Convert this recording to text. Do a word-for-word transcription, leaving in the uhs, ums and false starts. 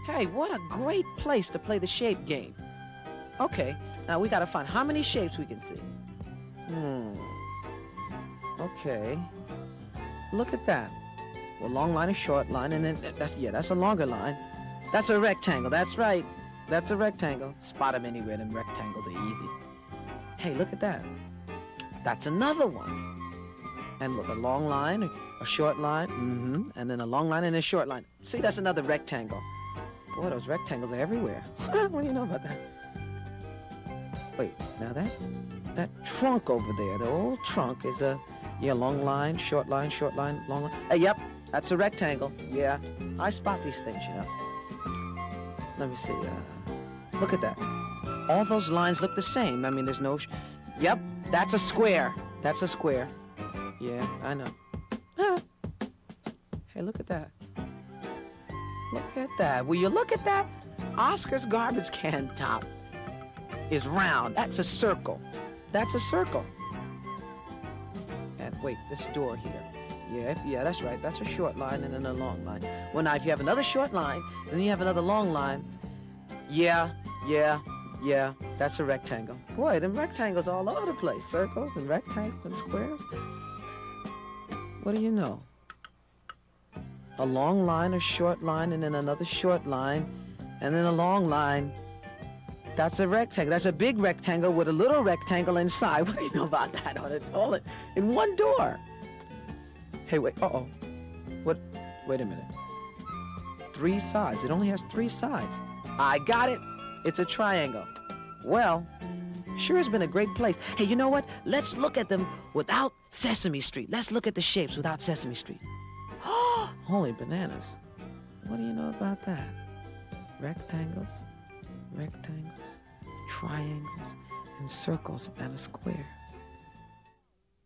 Hey, what a great place to play the shape game. Okay, now we gotta find how many shapes we can see. Hmm. Okay. Look at that. Well, long line, a short line, and then that's, yeah, that's a longer line. That's a rectangle, that's right. That's a rectangle. Spot them anywhere, them rectangles are easy. Hey, look at that. That's another one. And look, a long line, a short line, mm-hmm, and then a long line and a short line. See, that's another rectangle. Boy, those rectangles are everywhere. What do you know about that? Wait, now that that trunk over there, the old trunk is a, yeah, long line, short line, short line, long line. Hey, yep, that's a rectangle. Yeah, I spot these things, you know. Let me see. Uh, look at that. All those lines look the same. I mean, there's no... Sh yep, that's a square. That's a square. Yeah, I know. Ah. Hey, look at that. Look at that. Will you look at that? Oscar's garbage can top is round. That's a circle. That's a circle. And wait, this door here. Yeah, yeah, that's right. That's a short line and then a long line. Well, now, if you have another short line, and then you have another long line, yeah, yeah, yeah, that's a rectangle. Boy, them rectangles all over the place. Circles and rectangles and squares. What do you know? A long line, a short line, and then another short line, and then a long line. That's a rectangle. That's a big rectangle with a little rectangle inside. What do you know about that? On it, all it in one door. Hey, wait. Uh-oh. What? Wait a minute. Three sides. It only has three sides. I got it. It's a triangle. Well, sure has been a great place. Hey, you know what? Let's look at them without Sesame Street. Let's look at the shapes without Sesame Street. Holy bananas. What do you know about that? Rectangles, rectangles, triangles, and circles, and a square.